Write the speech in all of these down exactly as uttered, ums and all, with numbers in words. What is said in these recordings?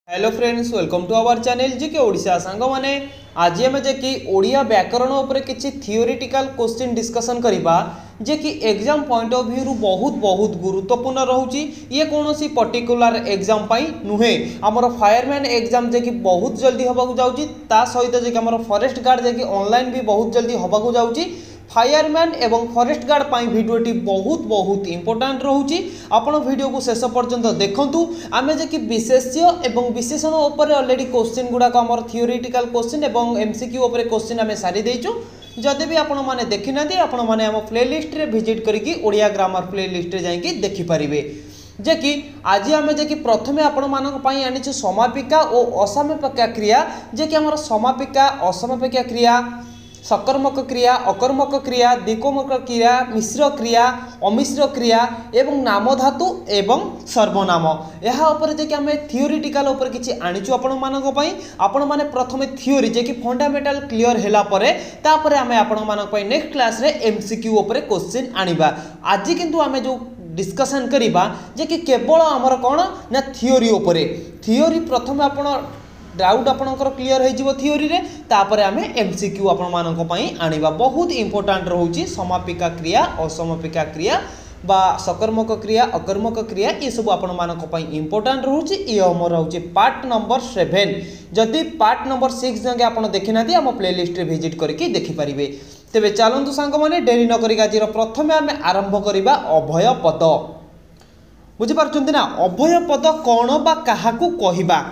Hello friends, welcome to our channel G K Odisha सांग माने। आज आम जे कि ओडिया व्याकरण उपरे किछि थियोरिटिकल क्वेश्चन डिस्कशन करिबा जे कि एग्जाम पॉइंट ऑफ व्यू रु बहुत बहुत गुरुत्वपूर्ण रहउची। ये कोनोसी पर्टिकुलर एग्जाम पाई नुहे, हमर फायरमैन एग्जाम जे कि बहुत जल्दी होबाकू जाउची, ता सहित जे कि हमर फॉरेस्ट गार्ड जे कि ऑनलाइन भी बहुत जल्दी होबाकू जाउची। फायरमैन एवं फॉरेस्ट गार्ड पाई वीडियोटी बहुत बहुत इंपोर्टेंट रहउची। आपण वीडियो को शेष पर्यंत देखंतु। आमे जे कि विशेष्य एवं विशेषण ऊपर ऑलरेडी क्वेश्चन गुडा हमर थियोरिटिकल क्वेश्चन एवं एमसीक्यू ऊपर क्वेश्चन आमे सारी देइचु। जदि भी आपण माने देखि नांती आपण माने हम प्लेलिस्ट रे विजिट करिकि ओडिया ग्रामर प्लेलिस्ट रे जाइकि देखि परिबे। जे कि आज आमे जे कि प्रथमे आपण मानक पई आनिछु समापिका और असमापिका क्रिया। जे कि हमर समापिका असमापिका क्रिया, सकर्मक क्रिया, अकर्मक क्रिया, द्विकर्मक क्रिया, मिश्र क्रिया, अमिश्र क्रिया एवं नाम धातु एवं सर्वनाम। यह ऊपर जे कि आमे थियोरिटिकल ऊपर किछि आनिछु आपण मानक पई। आपण माने प्रथमे थियोरी जे कि फंडामेंटल क्लियर हैला परे तापरे आमे आपण मानक पई नेक्स्ट क्लास रे एमसीक्यू ऊपर क्वेश्चन आनिबा। आज किंतु आमे जो डिस्कशन करिबा जे कि केवल हमर कोन ना थियोरी ऊपर। थियोरी प्रथमे आपण डाउट आपणकर क्लियर हो थियोरी रे, तापरे आमे एमसीक्यू आपण मानक पई आनिबा। बहुत इंपोर्टेंट रहउची समापिका क्रिया, असमापिका क्रिया बा सकर्मक क्रिया, अकर्मक क्रिया, ये सब आपण मानक पई इंपोर्टेंट रहउची। ये हमर रहउची पार्ट नंबर सेवन। जदि पार्ट नंबर सिक्स जंगे आपण देखि नाती हम प्लेलिस्ट रे विजिट करके देखि परिबे। तेबे चलंतु सांग माने डेरी न करी आज प्रथमे आमे आरंभ करिबा अभय पद। बुझि पारछंती ना, अभय पद कोन बा काहाकू कहिबा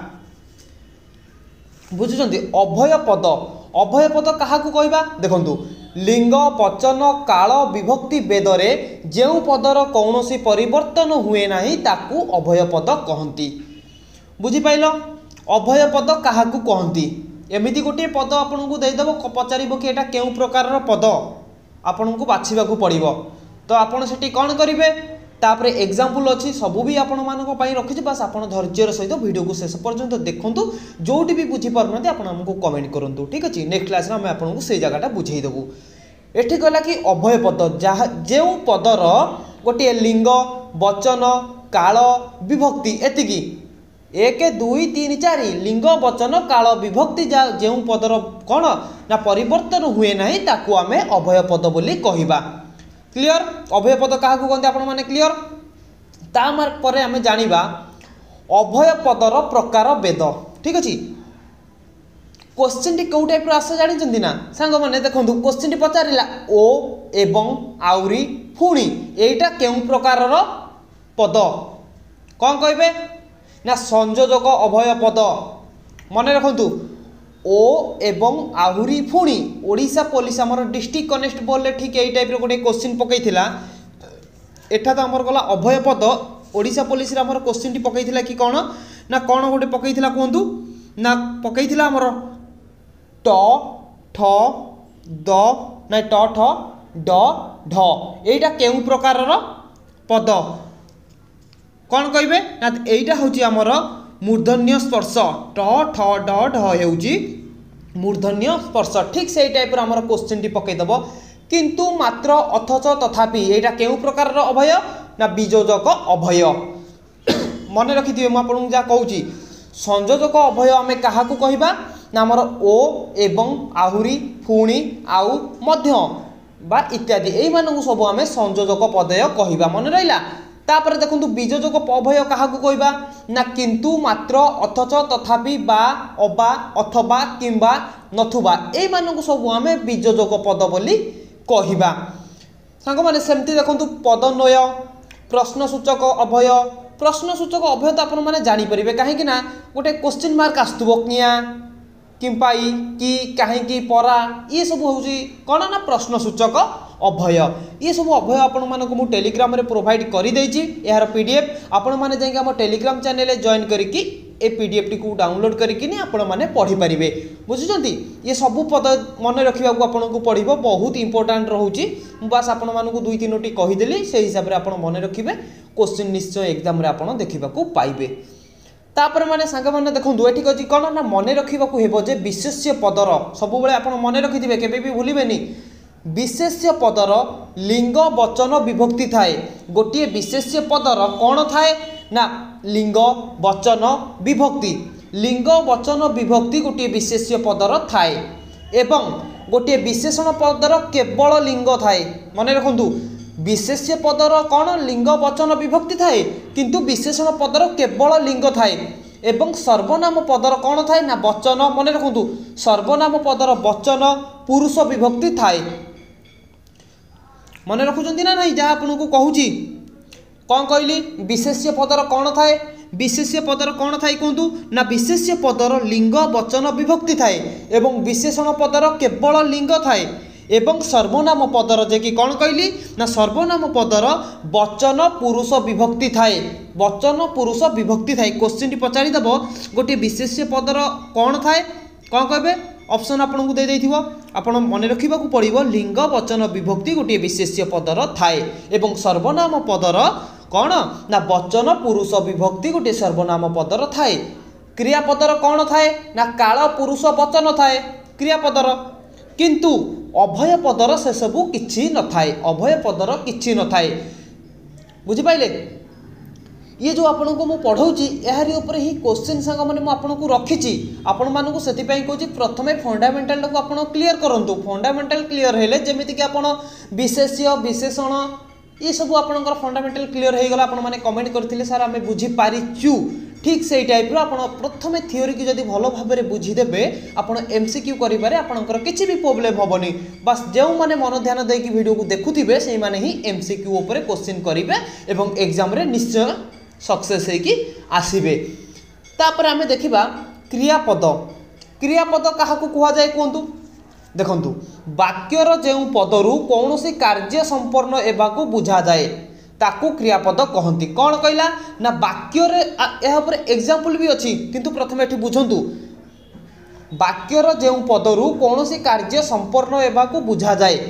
बुझुचंती। अभय पद, अभय पद काहाकू कहबा देखंतु। लिंग, वचन, काल, विभक्ति बेदरे जेउ पदर कौनसी परिवर्तन हुए नाही ताकू अभय पद कहंती। बुझि पाइलो, अभय पद काहाकू कहंती। एमिति गोटे पद आपनकू देइदबो, पचारिबो कि एटा केउ प्रकारर पद, आपनकू बाछिबाकू पड़िबो। तो आपण सेठी कोन करिवे, तापरे एग्जाम्पल अच्छी सबू भी आपण मानक पई रखिछि। बस आपण धैर्यर सहित वीडियो को शेष पर्यंत देखंतु। जोटी भी बुझी पारनते आपण हमको कमेंट करंतु, ठीक अछि। नेक्स्ट क्लास रे हम आपनको से जगहटा बुझेई देबू। एठी कहला कि अभय पद जहा जेउ पदर गोटे लिंग, वचन, काल, विभक्ति एतिकी एक दुई तीन चार लिंग, वचन, काल, विभक्ति जेउ पदर कोन ना परिवर्तन हुए नाही ताकू आमे अभय पद बोली कहिबा। क्लियर, अभय पद क्या कहते आपण माने क्लियर। ता परे आमे जानिबा अभय पदर प्रकार वेद, ठीक अछि। क्वेश्चन टी कौ टाइप आसे जानि जंदी ना सांग माने देखंतु। क्वेश्चन टी पचारिला ओ एवं आउरी फुणी एटा केउ प्रकारर पद कोन कहबे ना संयोजक अभय पद। मने रखंतु ओ एवं आहुरी फुणी ओडिशा पुलिस आमर डिस्ट्रिक्ट कनेस्टेबल रे ठीक एई टाइप रे गोटे क्वेश्चन पकईथिला। एठा तो आमर गला अभय पद ओडिशा पुलिस रे आमर क्वेश्चन टी पकईथिला कि कोन ना कोन गोटे पकईथिला कहंतु ना पकईथिला आमर ट ठ द ना ट ठ ड ढ एटा केउ प्रकारर पद कोन कहबे ना एटा होची आमर मूर्धन्य स्पर्श। ट ठ ड ढ हेउची मूर्धन्य स्पर्श। ठीक से टाइप रो हमर क्वेश्चन टी पकई दबो। किंतु मात्र अथच तथापि एटा केउ प्रकार रो अभय ना बीजोजक अभय। मन रखिथिबे म आपन जा कहूची संयोजक अभय आमे काहाकू कहिबा ना हमर ओ एवं आहुरी फुणी आउ मध्य बा इत्यादि एई मानकू सब आमे संयोजक पदय कहिबा। मन रहिला। तापर देखंतु बीजोजक अभय काहाकू कहबा ना किंतु मात्र अथच तथापि बा अबा अथवा किंबा नथुबा एई मानकू सब आमे बीजोजक पद बोली कहिबा। सांग माने सेमति देखंतु पदन्वय, प्रश्नसूचक अभय। प्रश्नसूचक अभय तो आपण माने जानि परिबे काहे कि ना गोटे क्वेश्चन मार्क आस्तुबो किया किंपाई कि काहे कि परा ये सब होउची कोन ना प्रश्नसूचक अभय। ये सब अभय आपण मानक मु टेलीग्राम रे प्रोवाइड करि देइची। यार पीडीएफ आपण माने जाइके हम टेलीग्राम चैनल रे जॉइन करिकि ए पीडीएफ टी को डाउनलोड करिकि नि आपण माने पढि परिबे। बुझुचंती, ये सब पद मन रखिबा को आपण को पढिबो बहुत इंपोर्टेंट रहउची। मु बस आपण मानक दुई तीनोटी कहि देली, से हिसाब रे आपण मन रखिबे। क्वेश्चन निश्चय एग्जाम रे आपण देखिबा को पाइबे। तापर माने सांग माने देखंतु एठी कजी कोन ना मन रखिबा को हेबो जे विशेष्य पदर सब बेले आपण मन रखिथिबे, केबे भी भूलिबेनी। विशेष्य पदर लिंग, वचन, विभक्ति थाए। गोटे विशेष्य पदर कौन थाए ना लिंग, वचन, विभक्ति। लिंग वचन विभक्ति गोटे विशेष्य पदर थाए एवं गोटे विशेषण पदर केवल लिंग थाए। मन रखु विशेष्य पदर कौन लिंग वचन विभक्ति थाए किंतु विशेषण पदर केवल लिंग थाए एवं सर्वनाम पदर कौन थाए ना वचन। मन रखु सर्वनाम पदर वचन पुरुष विभक्ति थाए। मन रखुचंती ना नहीं जहाँ आपको कहूँ कौन कहली विशेष्य पदर कौन थाए विशेष्य पदर कौन थाए कहतु ना विशेष्य पदर लिंग वचन विभक्ति थाए एवं विशेषण पदर केवल लिंग थाए एवं सर्वनाम पदर जे कि कौन कहली ना सर्वनाम पदर वचन पुरुष विभक्ति थाए वचन पुरुष विभक्ति थाए। क्वेश्चन टी पचारि देबो गोटे विशेष्य पदर कौन थाए कौन कहबे ऑप्शन आपको दे देथिबो आपण मन रखा पड़ो लिंग वचन विभक्ति गोटे विशेष्य पदर थाए एवं सर्वनाम पदर कौन ना वचन पुरुष विभक्ति गोटे सर्वनाम पदर थाए। क्रियापदर कौन थाए ना काल पुरुष वचन थाए क्रियापदर किंतु अभय पदर से सबू किछि न थाए अभय पदर किछि न थाए। बुझिपाइले ये जो आपण को मुझे पढ़ाऊँगी यार ऊपर ही क्वेश्चन सांग मैंने आपको रखी आपण मानक से कहूँ प्रथम फंडामेंटाल को आप क्लीयर करूँ फंडामेंटाल क्लीयर हेले जमीती कि आप विशेष्य विशेषण ये सब आपंकर फंडामेंटाल क्लीयर हो गला आपण मैंने कमेंट करते सर आम बुझीपारिचु ठीक से टाइप आप प्रथम थ्योरी की जब भल भाव में बुझीदे आप एमसीक्यू करें आपंकर किसी भी प्रोब्लेम हेनी बस जो मैंने मन ध्यान देकी वीडियो को देखुवे से मैंने ही एमसीक्यू उपर क्वेश्चन करेंगे और एग्जाम रे निश्चय सक्सेस होगी आसबे। तापर आमे देखिबा क्रियापद क्रियापद क्या कह जाए कहतु देखु वाक्यर जो पदरु कौन सी कार्य संपन्न एवं बुझा जाए ताकू क्रियापद कहती कौन कहला ना वाक्यर यहाँ एग्जाम्पल भी अच्छी किंतु प्रथम ये बुझंतु वाक्यर जो पदरु कौन सी कार्य संपन्न एवं बुझा जाए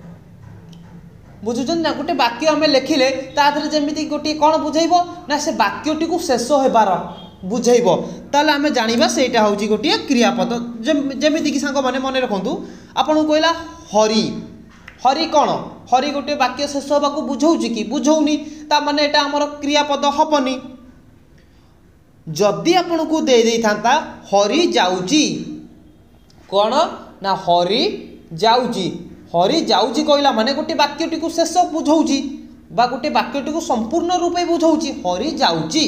बुझुन ना गोटे वाक्य आम लिखिले तादर जमी गोटे कौन बुझेब ना से वाक्यटी को शेष होबार बुझेब ताले आम जाना से हूँ गोटे क्रियापद जमीती कि सांग मैंने मन रखु आपन कहला हरि हरि कौन हरि गोटे वाक्य शेष होगा बुझाऊँ कि बुझौनी ता माने एटा आमर क्रियापद हेनी जदि आपन को दे दे था हरि जाऊँगी कौन ना हरि जाऊँगी हरि जाऊँगी कहला माने गोटे वाक्यटी को शेष बुझाऊँगी बा गोटे वाक्यटी को संपूर्ण रूपे बुझाऊँगी हरि जाऊँगी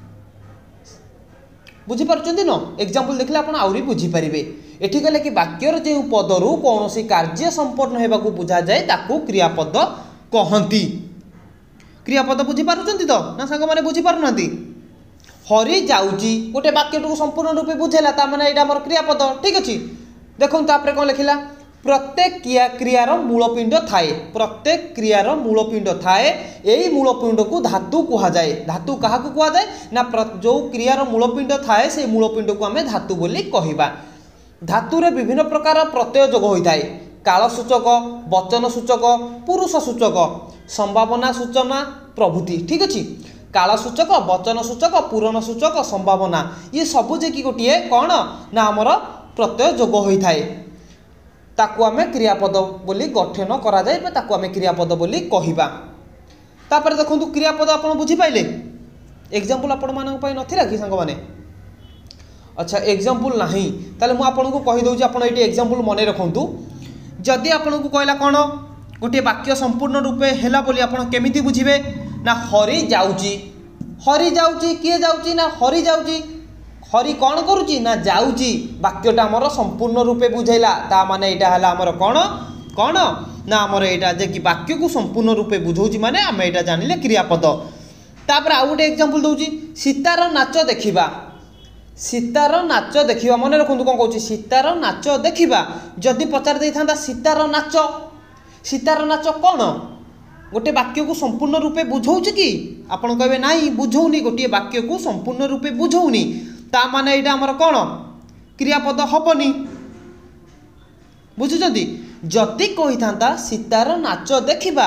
बुझीपार्चंती न एग्जाम्पल देखले आप आहरी बुझीपारे एठी कहले कि वाक्यर जो पदरु कौन सी कार्य संपन्न होगा बुझा जाए ताकू क्रियापद कहती क्रियापद बुझीपार्चंती तो ना सांग मैंने बुझीपारुना हरि जाऊँगी गोटे वाक्यटी को संपूर्ण रूपे बुझेला ता माने एटा हमर क्रियापद ठीक अच्छे। देखो तापर कौन लिखिला प्रत्येक क्रिया क्रियार मूलपिंड थाए प्रत्येक क्रियार मूलपिंड थाए यही मूलपिंड को धातु कह जाए धातु क्या कह जाए ना जो क्रियार मूलपिंड थाए से मूलपिंड को आम धातु बोली कहवा। धातु रे विभिन्न प्रकार प्रत्यय जोग होता है काल सूचक वचन सूचक पुरुष सूचक संभावना सूचना प्रभृति ठीक अच्छे। काल सूचक वचन सूचक पूरण सूचक संभावना ये सबू जे कि गोटे कौन ना आमर प्रत्यय जोग होता है ताकू आमे क्रियापद बोली गठन करा जाए ताकू आमे क्रियापद बोली कहवा। तापर देखंतु क्रियापद आपण बुझी पाइले एग्जांपल आपण मानक पई नथिला कि संग माने अच्छा एग्जांपल नाही ताले मु आपण को कहि दउची आपण एटी एग्जांपल मने रखंतु जदि आपण को कहला कोन गोटे वाक्य संपूर्ण रूपे हेला बोली आपण केमिति बुझिबे ना हरि जाउची हरि जाउची किए जाउची ना हरि जाउची हरि कौन करुची ना जाऊँगी वाक्यटा आमर संपूर्ण रूपे बुझेला ता माने एटा हला आमर कौन कौन ना आमर एटा जे कि वाक्य को संपूर्ण रूपे बुझौची माने आम एटा जानिले क्रियापद। तापर आउ गोटे एग्जांपल दउची सीतार नाच देखिबा सीतार नाच देखिबा मन रखु कौन कहूँ सीतार नाच देखिबा जदि पचार दे था सीतार नाच सीतार नाच कौन गोटे वाक्य को संपूर्ण रूपे बुझौची कि आपण कहबे नाई बुझौनी गोटे वाक्य को संपूर्ण रूपे बुझौनी ता माने एटा हमर कौन क्रियापद हेनी बुझुचंती जदि कही था सीतार नाच देखिबा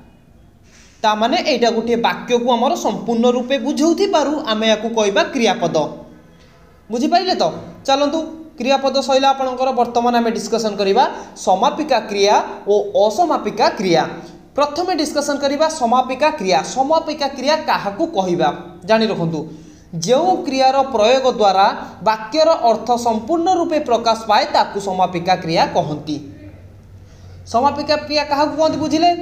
ता माने एटा गोटे वाक्य को हमर संपूर्ण रूपे बुझौथि पारु आमे याकू कहबा क्रियापद बुझिपाइले तो। चलंतु क्रियापद सैला आपणकर वर्तमान आमे डिस्कशन करिबा समापिका क्रिया और असमापिका क्रिया। प्रथमे डिस्कशन करिबा समापिका क्रिया समापिका क्रिया काहाकू कहबा जानि रखंतु जो क्रियार प्रयोग द्वारा वाक्यर अर्थ संपूर्ण रूपे प्रकाश पाए ताकू समापिका क्रिया कहती। समापिका क्रिया क्या कहते बुझिले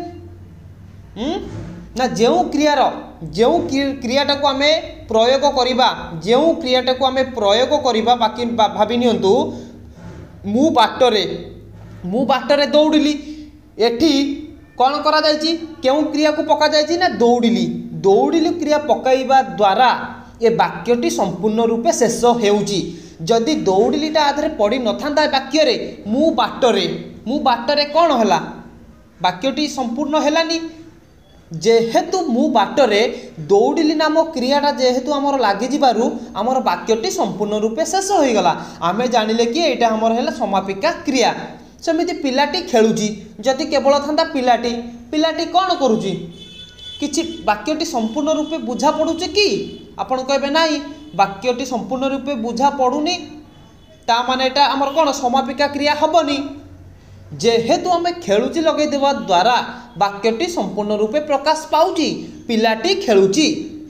ना जो क्रियार जो क्रियाटा को आम प्रयोग करवा जो क्रियाटा को आम प्रयोग करवा बाकी भावी नियंतु मु बाटरे मु बाटरे दौड़िली एठी कौन करा जायछि केउ क्रिया को पका जायछि ना दौड़िली दौड़िली क्रिया पकाइबा द्वारा ए वाक्यटी संपूर्ण रूपे शेष हेउछि। जदि दौड़िलीटा आधरे पड़ी न था वाक्य रे मु बाटरे मु बाटरे कौन है वाक्यटी संपूर्ण हेलानी जेहेतु मु बाटरे दौड़िली नाम क्रियाटा जेहेतु आमर लगी आमर वाक्यटी संपूर्ण रूपे शेष हो गला आमे जानिले कि एटा हमर हैला समापिका क्रिया। सेमिति पिलाटी खेलुची जदि केवल था पिलाटी पिलाटी कौन करुची किछि वाक्यटी संपूर्ण रूपे बुझा पड़ुचे कि आपण कहबे नाई वाक्यटी संपूर्ण रूपे बुझा पड़ुनी ता माने एटा हमर कौन समापिका क्रिया हबनी। जेहेतु आम खेलुची लगे देवा द्वारा वाक्यटी संपूर्ण रूपे प्रकाश पाउची पिलाटी खेलुची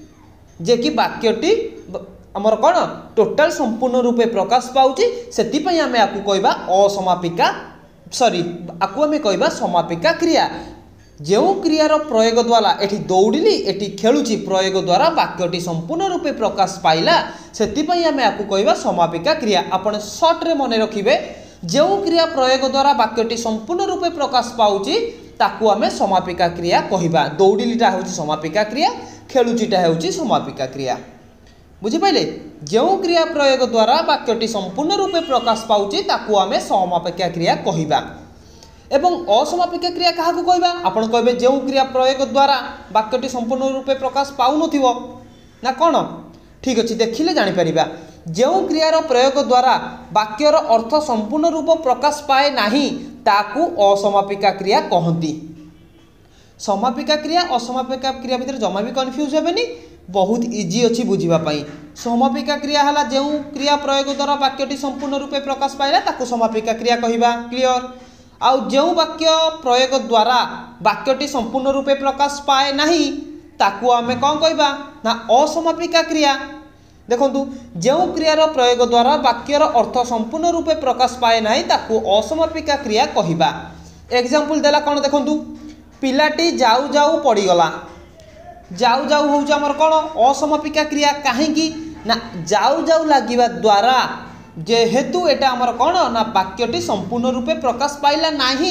जे कि वाक्यटी आमर कौन टोटाल संपूर्ण रूपे प्रकाश पाउची सेतिपई आमे आकु कहबा असमापिका सॉरी आकु आमे कहबा समापिका क्रिया। जो क्रियार प्रयोग द्वारा एठी दौड़िली एठी खेलुची प्रयोग द्वारा वाक्यटी संपूर्ण रूपे प्रकाश पाइला सेतिपई आमे आकु कहबा समापिका क्रिया। आपण शॉर्ट रे मने रखिबे जो क्रिया प्रयोग द्वारा वाक्यटी संपूर्ण रूपे प्रकाश पाउची ताकू आमे समापिका क्रिया कहिबा। दौड़िलीटा होउची समापिका क्रिया खेलुचीटा होउची समापिका क्रिया बुझी पाइले। जो क्रिया प्रयोग द्वारा वाक्यटी संपूर्ण रूपे प्रकाश पाउची ताकू आमे समापिका क्रिया कहिबा। एवं असमापिका क्रिया क्या कहबा आपण कहबे जो क्रिया प्रयोग द्वारा वाक्यटी संपूर्ण रूपे प्रकाश पाउ नथिवो ना कौन ठीक अच्छे देखिले जानी परिबा। जो क्रियार प्रयोग द्वारा वाक्यर अर्थ संपूर्ण रूप प्रकाश पाए नाही ताकू असमापिका क्रिया कहती। समापिका क्रिया असमापिका क्रिया भितर जमा भी कन्फ्यूज हेबेनी बहुत इजी अच्छी बुझापी। समापिका क्रिया है जो क्रिया प्रयोग द्वारा वाक्यटी संपूर्ण रूपे प्रकाश पाइला ताकू समापिका क्रिया कहबा क्लियर। आउ जो वाक्य प्रयोग द्वारा वाक्यटी संपूर्ण रूपे प्रकाश पाए नाही ताकू आमे कौन कहबा ना असमापिका क्रिया। देखंतु जो क्रियार प्रयोग द्वारा वाक्यर अर्थ संपूर्ण रूपे प्रकाश पाए नाही ताकू असमापिका क्रिया कहबा। एग्जांपल देला कौन देखंतु पिलाटी जाऊ जाऊ पड़ीगला जाऊ जाऊ हूँ आमर कौन असमापिका क्रिया कहीं ना जाऊ जाऊ लगिबा द्वारा जेहेतु एटा आमर कौन ना वाक्यटी संपूर्ण रूपे प्रकाश पाइला नाही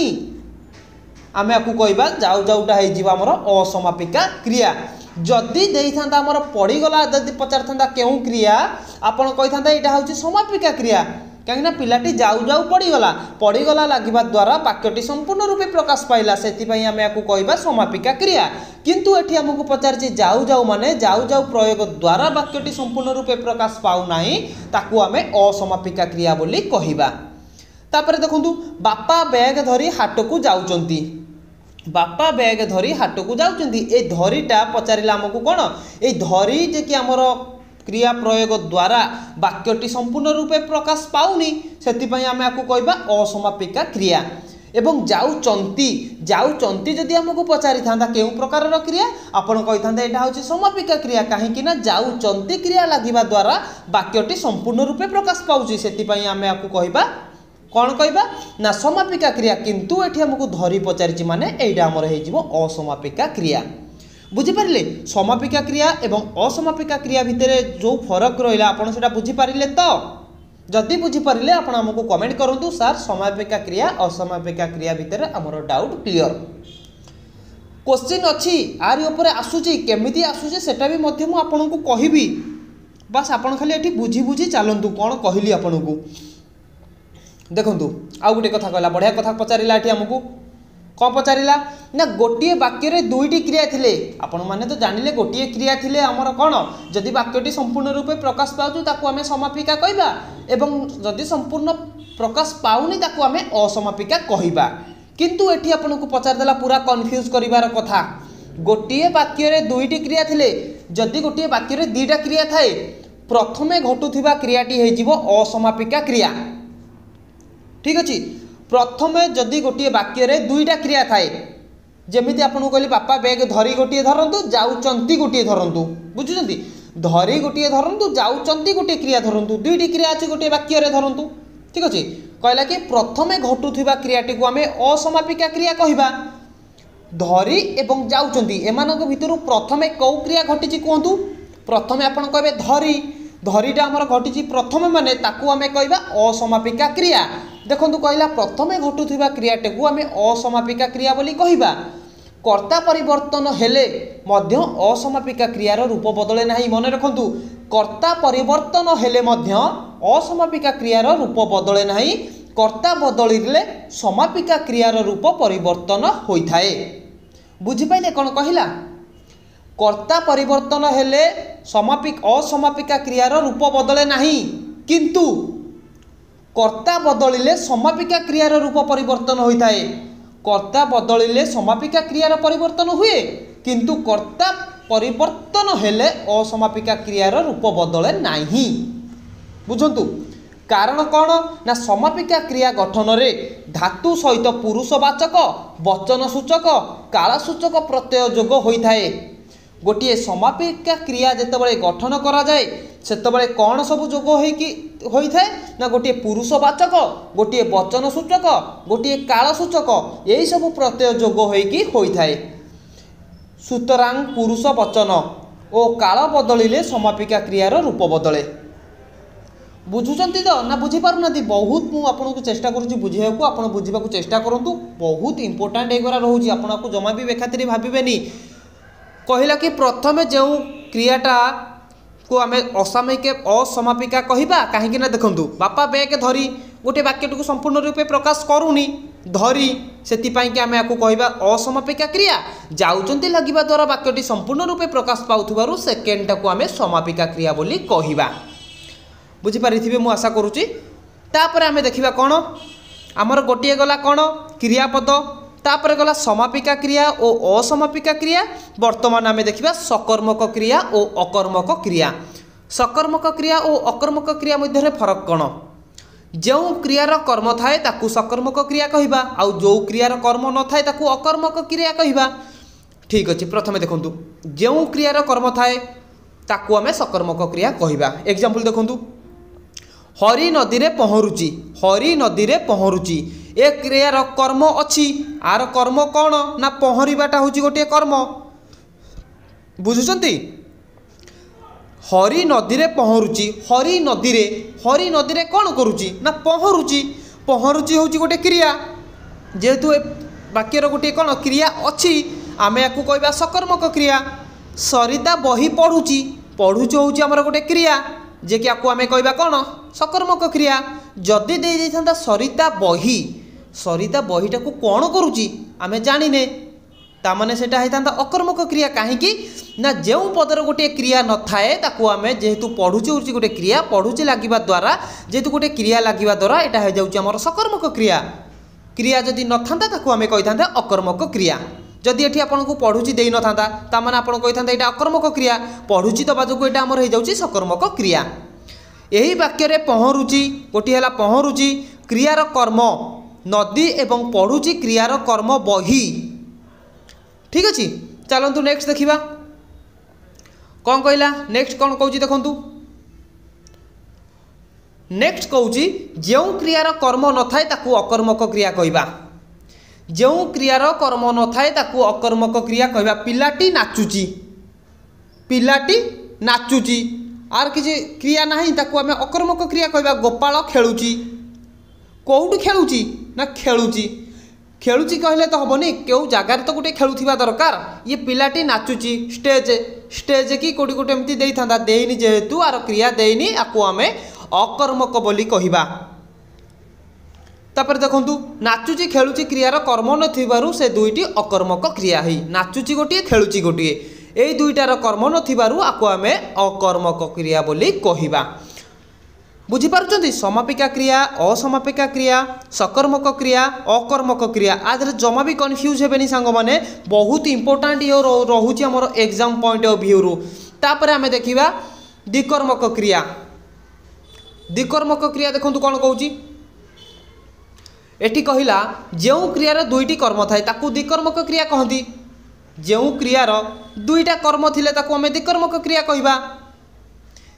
आमे आकु कहबा जाऊ जाऊटा है जीवा आमर असमापिका क्रिया। जदि देई थांदा आमर पड़ीगला जदि पचार थांदा केउ क्रिया आपण कहि थांदा एटा होची समापिका क्रिया कहीं पिलाटी जाऊ जाऊ पड़ीगला पड़ीगला लगिबा द्वारा वाक्यटी संपूर्ण रूपे प्रकाश पाइला सेतिपई आमे आकु कहबा समापिका क्रिया। किंतु एठी हमकु पचारछि जाऊ जाऊ माने जाऊ जाऊ प्रयोग द्वारा वाक्यटी संपूर्ण रूपे प्रकाश पाउ नाही ताकू आमे असमापिका क्रिया बोली कहिबा। तापरे देखंतु बापा बैग धरी हाट को जाउचंती बापा बैग धरी हाट को जाउचंती ए धरीटा पचारिला हमकु कोन ए धरी जे कि हमर क्रिया प्रयोग द्वारा वाक्यटी संपूर्ण रूपे प्रकाश पाउनी सेतिपई आमे आकु कहबा असमापिका क्रिया। एवं जाउचंती जाउचंती जदि हमकु पचारि थांदा केउ प्रकार क्रिया आपण कहि थांदा एटा होची समापिका क्रिया कहीं ना जाउचंती क्रिया लागिबा द्वारा वाक्यटी संपूर्ण रूपे प्रकाश पाउची सेतिपई आमे आकु कहबा कौन कहबा ना समापिका क्रिया। किंतु एठी हमकु धरी पचारिछि माने एटा हमर हे जिवो असमापिका क्रिया बुझीपारे। समापिका क्रिया एवं असमापिका क्रिया भितर जो फरक रहा आपड़ से बुझीपारे तो जदि बुझीपारे आप आमको कमेंट करूँ सार समापिका क्रिया असमापिका क्रिया भितर आमर डाउट क्लियर। क्वेश्चन अच्छी आरि उपरे आसुची केमिति आसुची सेटा भी मध्य मु आपनको कहबी बस आपन खाली एठी बुझी बुझी चलतु कौन कहली आपनको। देखंतु आउ गोटे कथा कहला बढ़िया कथा पचारिला एठी हमकु कौन पचारिला ना गोटे वाक्य दुईटी क्रिया थिले आपण माने तो जानिले गोटे क्रिया थिले आमर कौन जदि वाक्यटी संपूर्ण रूपे प्रकाश पाउछु ताकू आमे समापिका कहबा एवं जदि संपूर्ण प्रकाश पाउनी ताकू आमे असमापिका कहबा। किंतु एठी आपनको पचार देला पूरा कन्फ्यूज करिवार कथा गोटे वाक्य दुईटी क्रिया थिले जदि गोटे वाक्य दुईटा क्रिया थाए प्रथमे घटुथिबा क्रियाटी हे जिवो असमापिका क्रिया ठीक अछि। प्रथमे जदि गोटे वाक्य दुईटा क्रिया थाए जमीती आपको कहली बापा बैग धरी गोटे धरतु जाउचंती गोटे धरतु बुझुचंती धरी गोटे धरतु जाऊँच गोटे क्रिया धरतु दुईटी क्रिया अच्छी गोटे वाक्य धरतु ठीक अच्छे कहला कि प्रथमे घटुवा क्रियाटी को आम असमापिका क्रिया कहवा धरी एवं जाऊँच एमानक भितर प्रथमे कौ क्रिया घटी कहतु प्रथमे आपण कहे धरी धरीटा आमर घटी प्रथमे माने ताकू आमे कहवा असमापिका क्रिया देखु कहला प्रथमे घटुवा क्रियाटी को आम असमापिका क्रिया बोली कहवा कर्ता परिवर्तन हेले मध्य असमापिका क्रियार रूप बदले नहीं मन रखु कर्ता परिवर्तन हेले मध्य असमापिका क्रियार रूप बदले नहीं कर्ता बदलिले समापिका क्रियार रूप परिवर्तन होता है बुझिपाइले कौन कहला कर्ता परिवर्तन हेले समापिक असमापिका क्रियार रूप बदले नहीं किंतु कर्ता बदलिले समापिका क्रियार रूप परिवर्तन होता है कर्ता बदलिले समापिका क्रियार परिवर्तन हुए किंतु कर्ता परिवर्तन हेले असमापिका क्रियार रूप बदले नहीं बुझंतु कारण कौन ना समापिका क्रिया गठन रे धातु सहित पुरुषवाचक वचन सूचक कालसूचक प्रत्यय जोग होता है गोटे समापिका क्रिया जितेबाला गठन करा जाए सेतबेले कौन सब जोग होता है ना गोटे पुरुषवाचक गोटे वचन सूचक गोटे कालसूचक यही सब प्रत्यय जोग होता है सुतरां पुरुष वचन और काल बदलिले समापिका क्रियार रूप बदले बुझुचंती तो ना बुझीपारना बहुत मुझे चेष्टा करुँच बुझे को आप बुझा चेष्टा करूँ बहुत इंपोर्टाट एगुरा रोचे आपको जमा भी बेखातिर भावेनि कहला कि प्रथमे जो क्रियाटा को आम असामयिक असमापिका कहवा कहीं देखूँ बापा बैग धरी गोटे वाक्यटी को संपूर्ण रूपे प्रकाश करूनी धरी से आम या कहवा असमापिका क्रिया जाऊँच लगे द्वारा वाक्यटी संपूर्ण रूपे प्रकाश पाउथुबारु सेकेंडटा को आम समापिका क्रिया बोली कहवा बुझीपारे मु आशा करुच्ची तापर आम देखा कौन आमर गोटे गला कौन क्रियापद तापर गला समापिका क्रिया और असमापिका क्रिया वर्तमान आम देखा सकर्मक क्रिया और अकर्मक क्रिया सकर्मक क्रिया और अकर्मक क्रिया मध्य फरक कौन जो क्रियार कर्म थाए ताकू सकर्मक क्रिया कहवा आउ जो क्रियार कर्म न थाए ताकू अकर्मक क्रिया कहवा ठीक अच्छे प्रथमे देखूँ जो क्रियार कर्म थाए ताकू आम सकर्मक क्रिया कहवा एग्जांपल देखूँ हरि नदी रे पहरुची हरि नदी रे पहरुची ए क्रियार कर्म अच्छी आर कर्म कौन ना पहरवाटा हूँ गोटे कर्म बुझुंट हरि नदी रे पहरुची हरि नदी रे हरि नदी रे कौन करुची ना पहरुची पहरुची हूँ गोटे क्रिया जेहेतु वाक्यर गोटे कौन क्रिया अच्छी आम या कहवा सकर्मक क्रिया सरिता बही पढ़ुची पढ़ुच हूँ आमर गोटे क्रिया जे कि आम कहवा कौन सकर्मक क्रिया जदि दे देता सरिता बही सरिता बहीटा को कौन करुची आम जाने ताने से अकर्मक क्रिया कहीं ना जो पदर गोटे क्रिया न थाए ताकू आम जेहेतु पढ़ुचे हूँ गोटे क्रिया पढ़ुचे लगे द्वारा जेहेतु गोटे क्रिया लगे द्वारा यहाँ हो जाए सकर्मक क्रिया क्रिया जदि न था ताकू आम कही था अकर्मक क्रिया जदि ये आपको पढ़ुची दे न था ताने आप कही था यहाँ अकर्मक क्रिया पढ़ुची दबा जो यहाँ आमर हो जाए सकर्मक क्रिया यही वाक्य पहरुची गोटे है पहरुची क्रियार कर्म नदी एवं पढ़ुची क्रियार कर्म बही ठीक अच्छे चलतु नेक्स्ट देखा कौन कहला नेक्स्ट कौन कौची देखु नेक्स्ट कौची जो क्रियार कर्म न थाए ताकू अकर्मक क्रिया कहवा जो क्रियार कर्म न थाए ताकू अकर्मक क्रिया कहवा पिलाटी नाचुची पिलाटी नाचुची आर किसी क्रिया नहीं ताकू आम अकर्मक क्रिया कहवा गोपाल खेलुची कौटू खेलुची ना खेलुची खेलुची कहले तो हेनी क्यों जगार तो गोटे खेलुवा दरकार ये पिलाटी नाचुची स्टेज स्टेज कि कौटी गोटे एमती दे था देनी जेहेतु आर क्रिया देनी आपको आम अकर्मक बोली कहवा तापर देखूँ नाचुची खेलुची क्रियार कर्म न से दुईटी अकर्मक क्रिया ही नाचुची गोटे खेलुची गोटे यही दुईटार कर्म न आपको आम अकर्मक क्रिया बोली कहवा बुझीपार समापिका क्रिया असमापिका क्रिया सकर्मक क्रिया अकर्मक क्रिया आधे जमा भी कन्फ्यूज हेबेनी सांग माने बहुत इंपोर्टाट ये रोचे आमर एग्जाम पॉइंट ऑफ व्यू रु तापर आम देखा द्विकर्मक क्रिया द्विकर्मक क्रिया देखो कौन कौची एटी कहला जो क्रियार दुईटी कर्म थाए ताकू द्विकर्मक क्रिया कहती जो क्रियार दुईटा कर्म थिले ताकू आम द्विकर्मक क्रिया कहवा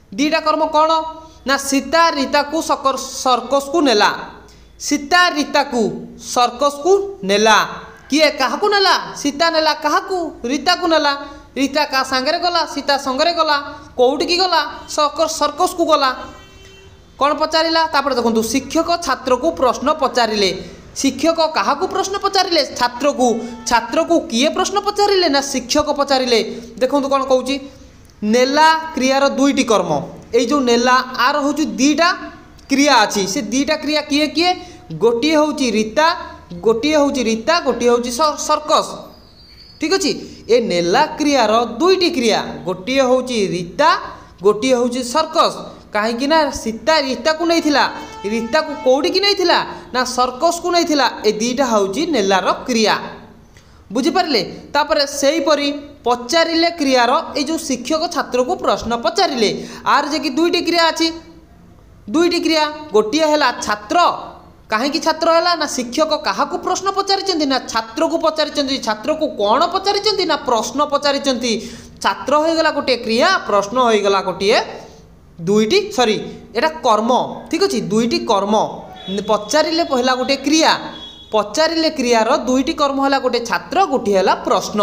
दीटा कर्म कौन ना सीता रीता को सर्कस को नेला सीता रीता को सर्कस को नेला किए क्या नेला सीता नेला क्या रीता को नेला रीता का सांगरे गला सीता संगरे गला कौटी गला सर्कस को गला कौन पचारा तापर देखो शिक्षक छात्र को प्रश्न पचारे शिक्षक क्या प्रश्न पचारे छात्र को छात्र को किए प्रश्न पचारे ना शिक्षक पचारे देखो कौन कौच नेला क्रियार दुईटी कर्म ये जो नेला आर हूँ दीटा क्रिया अच्छी से दीटा क्रिया किए किए गोटे हूँ रीता गोटे हूँ रीता गोटे हूँ सर्कस ठीक अच्छे ये नेला क्रियार दुईटी क्रिया गोटे हूँ रीता गोटे हूँ सर्कस कहीं सीता रीता को नहीं थिला रीता को कौटी की नहीं थिला ना सर्कस को नहीं थिला ए दीटा हूँ नेलार क्रिया बुझीपारे तापर से परी पचारे क्रियार ये जो शिक्षक छात्र को प्रश्न पचारे आर जे कि दुईटी क्रिया अच्छी दुईटी क्रिया गोटे है छात्र कहीं छात्र है ना शिक्षक क्या प्रश्न पचारि ना छात्र को पचारि छात्र को कौन पचारि ना प्रश्न पचारि छात्र होगला गोटे क्रिया प्रश्न होगला गोटे दुईटी सॉरी एटा कर्म ठीक अच्छे दुईटी कर्म पचारे पहला गोटे क्रिया पचारे क्रियार दुईटी कर्म है गोटे छात्र गोटे है प्रश्न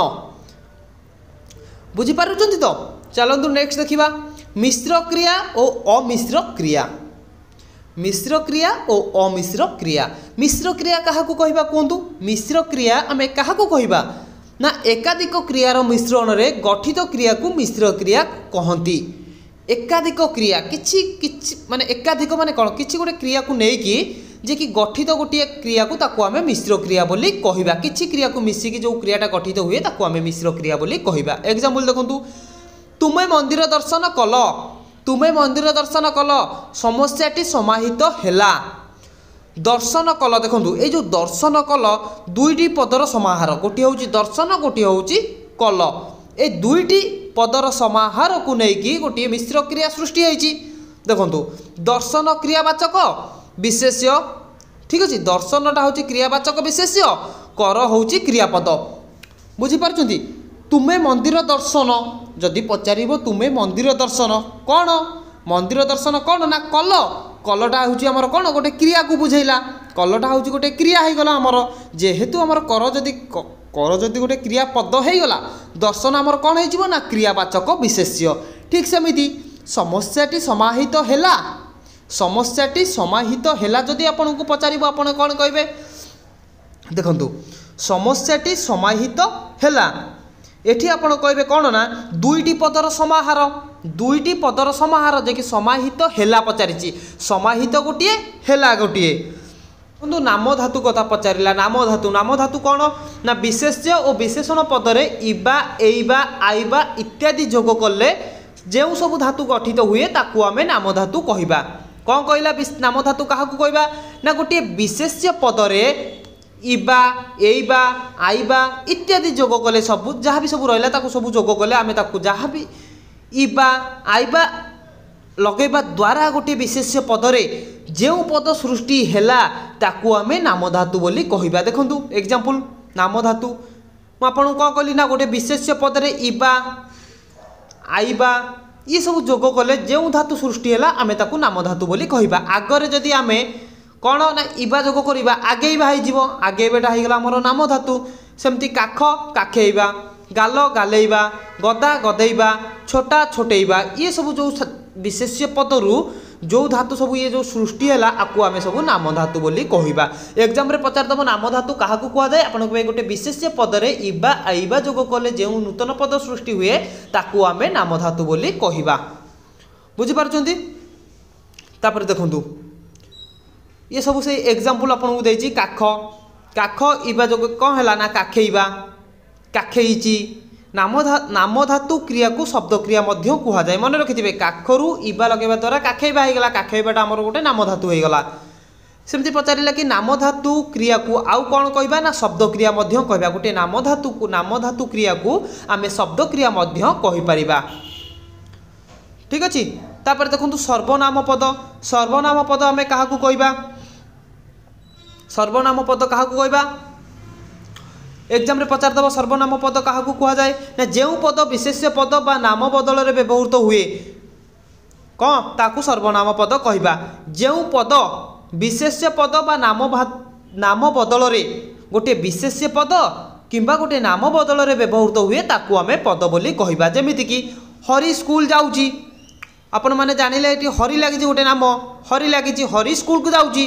बुझीपार तो चलतु नेक्स्ट देखा मिश्र क्रिया और अमिश्र क्रिया मिश्र क्रिया और अमिश्र क्रिया मिश्र क्रिया क्या कहवा कहतु मिश्र क्रिया आम क्या कहवा ना एकाधिक क्रियार मिश्रण में गठित क्रिया को मिश्र क्रिया कहती एकाधिक क्रिया किछि किछि माने एकाधिक माने कौन किछि गोटे क्रिया को लेकिन जे कि गठित गोटे क्रिया को ताको आमे मिश्र क्रिया बोली कहवा किछि क्रिया को मिसिकी जो क्रियाटा गठित हुए ताको आमे मिश्र क्रिया बोली कहवा एग्जांपल देखंतु तुमे मंदिर दर्शन कल तुमे मंदिर दर्शन कल समस्याटी समाहित हैला दर्शन कल देखंतु ए जो दर्शन कल दुईटी पदर समाहार गोटे हूँ दर्शन गोटे हूँ कल ए दुईटी पदर समाहार को लेकिन गोटे मिश्र क्रिया सृष्टि होती देखंतु दर्शन क्रियावाचक विशेष्य ठीक अच्छे दर्शनटा हूँ क्रियावाचक विशेष्य कर हूँ क्रियापद बुझीपार तुमे मंदिर दर्शन जदि पचार तुमे मंदिर दर्शन कौन मंदिर दर्शन कौन ना कल कलटा हूँ आमर कौन गोटे क्रिया को बुझेला कलटा हूँ गोटे क्रिया होगला आमर जेहेतु आमर कर जदि कर जदि गोटे क्रियापद होगला दर्शन आमर कौन हो ना क्रियावाचक विशेष्य ठीक सेमिति समस्याटी समाहित हैला समस्याटी समाहित हैला जदि आपन को पचारिबो आपन कौन कहिबे देखंतु समस्याटी समाहित हैला एठी आपन कहिबे कौन ना दुईटी पदर समाहार दुईटी पदर समाहार जे कि समाहित हैला पचारिछि समाहित गोटिए हैला गोटिए बंधु नाम धातु कथा पचारिला नाम धातु नाम धातु कौन ना विशेष्य और विशेषण पदरे इबा एइबा आइबा इत्यादि जोग कले जो सब धातु गठित हुए ताकू आमे नाम धातु कहवा कौन कहला नाम धातु क्या कहवा ना गोटे विशेष्य पदरे इबा एइबा आइबा इत्यादि जोग कले सब जहाँ भी सब रहा ताकू सब जोग कले आमे ताकू जहाँ भी इबा आइबा लगेबा द्वारा गोटे विशेष्य पदरे जो पद सृष्टि हैला ताकू आमे नाम धातु बोली कहवा देखंतु एग्जांपल नाम धातु मु आपन कौन कहली ना गोटे विशेष्य पदरे इबा आइबा ये सब जोग कले जो धातु सृष्टि हैला आमे ताकू नाम धातु बोली कहवा आगरे जदि आमे कौन ना इबा जोग करवा आगेइबा हो आगेइबाटा होगला आमर नाम धातु सेमती काख काखेइबा गाल गालेइबा गदा गदेइबा छोटा छोटेइबा ये सब जो विशेष्य पदरु जो धातु सब ये जो सृष्टि है आपको आम सब नाम धातु बोली कहवा एग्जाम रे पचारदब नाम धातु क्या कहुए आपन गोटे विशेष्य पदरे इबा आइबा जोग कले जो नूतन पद सृष्टि हुए ताकू आम नाम धातु बोली कहवा बुझीपारुचंती तापर देखंतु ये सब से एग्जांपल आपन देछि काख काख इबा जोग कौन है ना काखेइबा काखेइची नाम धा नाम धातु क्रिया को शब्द क्रिया मध्य कुहा जाए मन रखिथे काखरू इबा लगेबा द्वारा काखेइबा होगला काखेइबाटा आमर गोटे नाम धातु होगला सेमती पचारिला कि नाम धातु क्रिया को आउ कौन कहबा ना शब्द क्रिया मध्य कहबा गोटे नाम धातु को नाम धातु क्रिया को आमे शब्द क्रिया मध्य कहि परिबा ठीक अछि तापर देखंतु सर्वनाम पद सर्वनाम पद आमे काहा को कहबा सर्वनाम पद काहा को कहबा एग्जाम रे पचारदब सर्वनाम पद क्या कहुए ना जो पद विशेष्य पद बा नाम बदल में व्यवहृत हुए कौन ताकू सर्वनाम पद कहवा जो पद विशेष्य पद बा नाम नाम बदल रे गोटे विशेष्य पद किंबा गोटे नाम बदल रे व्यवहृत हुए ताकू आमे पद बोली कहवा जेमिति कि हरि स्कूल जाउची आपण माने जानिले एटी हरि लागिची गोटे नाम हरि लागिची हरि स्कूल को जाउची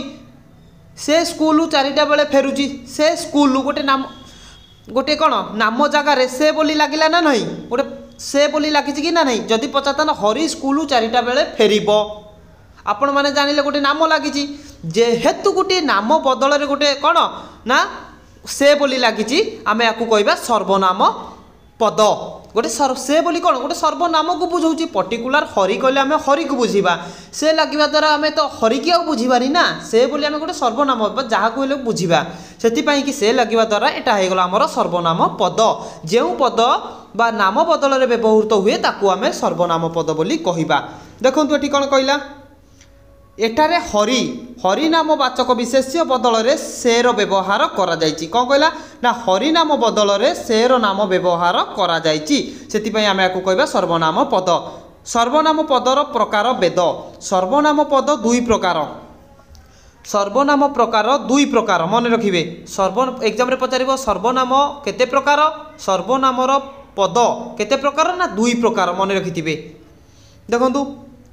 से स्कूल चारिटा बेले फेरुची से स्कूल गोटे नाम गोटे कौन नाम जगार से बोली लगिला ना नहीं गोटे से बोली लगी कि ना नहीं जदि पचाता ना हरि स्कूल चारिटा बेले फेरिब आपण मैंने जानिले गोटे नाम लगी जेहेतु गोटे नाम बदल रे गोटे कौन ना से बोली लगी आम या कहवा सर्वनाम पद गोटे सर्व से बोली कौन गोटे सर्वनाम को बुझाऊँ पर्टिकुलर हरि कहले आम हरि को बुझा से लगे द्वारा आम तो हरि की आउ बुझीबानी ना से बोली आम गोटे सर्वनाम जहाँ कहले बुझा से कि से लगे द्वारा यहाँ होगला आमर सर्वनाम पद जो पद बा नाम बदल रे व्यवहृत हुए ताकू आम सर्वनाम पद बोली कहवा देखो ये कौन कहला एठारे हरि हरि नाम वाचक विशेष्य बदल रे सेर व्यवहार करा जायछि कौन कहला ना हरि नाम बदल रे सेर नाम व्यवहार करा जायछि सेति पई आमे याकू कहबा सर्वनाम पद सर्वनाम पदर प्रकार वेद सर्वनाम पद दुई प्रकार सर्वनाम प्रकार दुई प्रकार मन रखिबे सर्व एग्जाम रे पचारिबो सर्वनाम केते प्रकार सर्वनामर पद केते प्रकार ना दुई प्रकार मन रखिथिबे देखंतु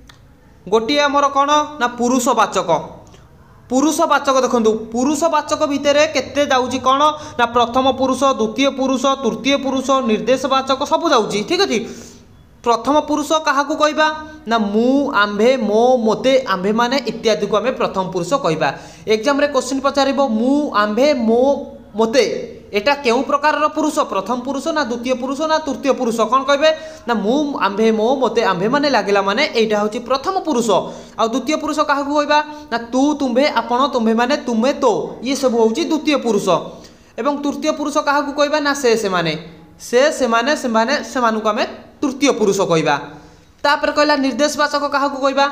गोटे आमर कौन ना पुरुषवाचक पुरुषवाचक देखो पुरुषवाचक भितर केते जाउची कौन ना प्रथम पुरुष द्वितीय पुरुष तृतीय पुरुष निर्देशवाचक सब जाउची ठीक अछि प्रथम पुरुष क्या कहवा ना मु आंभे मो मोते आंभे माने इत्यादि को आम प्रथम पुरुष कहवा एग्जाम रे क्वेश्चन पचारिबो मु आंभे मो मोते एटा केउ प्रकार पुरुष प्रथम पुरुष ना द्वितीय पुरुष ना तृतीय पुरुष कौन कहे ना मु आंभे मो मोते आंभे माने लगिला माने एटा होची प्रथम पुरुष आ द्वितीय पुरुष क्या कहवा ना तू तुम्भे आपण तुम्भे माने तुमे तो ये सब होची द्वितीय पुरुष एवं तृतीय पुरुष क्या कहवा ना से से माने से से माने से माने से मानु को आमे तृतीय पुरुष कहवा तापर कहला निर्देशवाचक क्या कहवा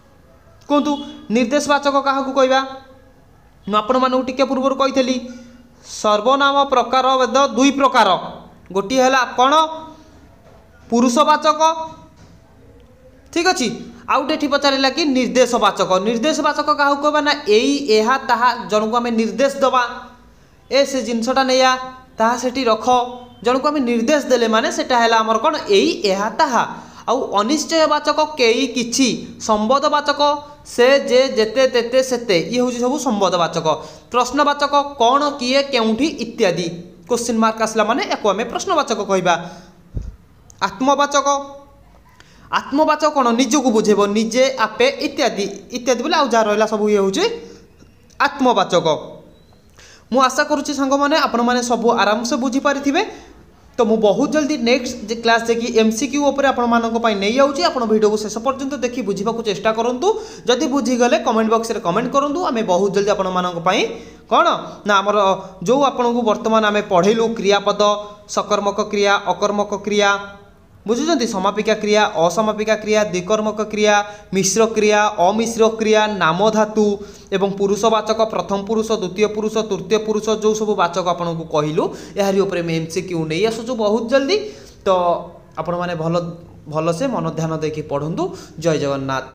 कहतु निर्देशवाचक क्या कहवा मु आपण मानू टिके पूर्व कही सर्वनाम प्रकार वेद दुई प्रकार गोटी है कौन पुरुषवाचक ठीक अच्छे आउटे पचारा कि निर्देशवाचक निर्देशवाचक क्या कहवा ना एई एहा ताहा जन को आम निर्देश दबा ए से जिनसटा नहीं ताहा सेठी रख जन को आम निर्देश देले माने सेटा है आमर कौन एई एहा ताहा आउ अनिश्चयवाचक कई किछि संबोधवाचक से जे जेते तेते सेते ये हूँ सब संबोधवाचक प्रश्नवाचक कौन किए केउठी इत्यादि क्वेश्चन मार्क आसला माने एको आमे प्रश्नवाचक कहबा आत्मवाचक आत्मवाचक कौन निजको बुझेबो निजे आपे इत्यादि इत्यादि बोले आउ जा रहला सब ये हूँ आत्मवाचक मु आशा करुच्ची सांग मैंने आपण मैंने सब आराम से बुझी पारिथिबे तो मु बहुत जल्दी नेक्स्ट क्लास देखी एमसीक्यू उपर आपण मानक पई नै आउची आपण वीडियो को शेष पर्यंत देखि बुझिबा को चेष्टा करंतु जदि बुझी गले कमेंट बॉक्स रे कमेंट करंतु आमे बहुत जल्दी आपण मानक पई कोन ना हमर जो आपण को वर्तमान आमे पढेलु क्रियापद सकर्मक क्रिया अकर्मक क्रिया बुझुचंती समापिका क्रिया असमापिका क्रिया द्विकर्मक क्रिया मिश्र क्रिया अमिश्र क्रिया नाम धातु एवं पुरुषवाचक प्रथम पुरुष द्वितीय पुरुष तृतीय पुरुष जो सब वाचक आपन को कहलु यारी ऊपर में एमसीक्यू नहीं आसुचु बहुत जल्दी तो आपण माने भल भल से मन ध्यान देकी पढ़ंतु जय जगन्नाथ।